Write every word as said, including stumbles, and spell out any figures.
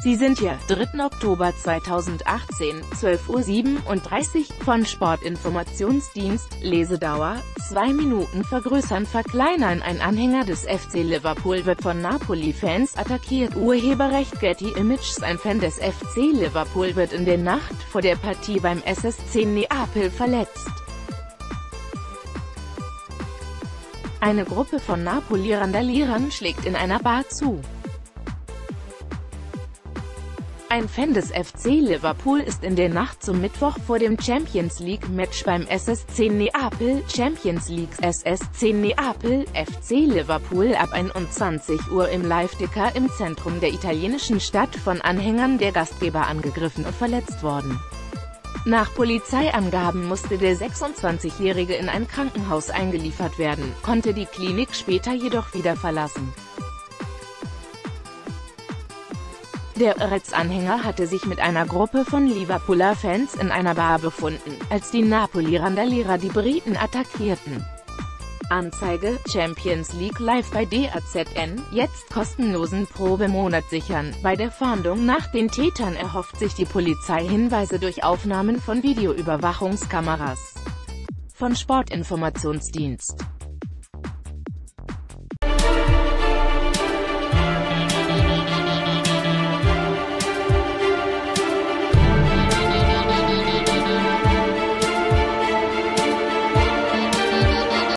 Sie sind hier, dritten Oktober zweitausendachtzehn, zwölf Uhr siebenunddreißig, von Sportinformationsdienst, Lesedauer, zwei Minuten vergrößern verkleinern. Ein Anhänger des F C Liverpool wird von Napoli-Fans attackiert. Urheberrecht Getty Images. Ein Fan des F C Liverpool wird in der Nacht vor der Partie beim S S C Neapel verletzt. Eine Gruppe von Napoli-Randalierern schlägt in einer Bar zu. Ein Fan des F C Liverpool ist in der Nacht zum Mittwoch vor dem Champions League-Match beim S S C Neapel, Champions League S S C Neapel, F C Liverpool ab einundzwanzig Uhr im Live-Ticker im Zentrum der italienischen Stadt von Anhängern der Gastgeber angegriffen und verletzt worden. Nach Polizeiangaben musste der sechsundzwanzigjährige in ein Krankenhaus eingeliefert werden, konnte die Klinik später jedoch wieder verlassen. Der Reds-Anhänger hatte sich mit einer Gruppe von Liverpooler Fans in einer Bar befunden, als die Napoli-Randalierer die Briten attackierten. Anzeige: Champions League Live bei D A Z N, jetzt kostenlosen Probemonat sichern. Bei der Fahndung nach den Tätern erhofft sich die Polizei Hinweise durch Aufnahmen von Videoüberwachungskameras. Von Sportinformationsdienst.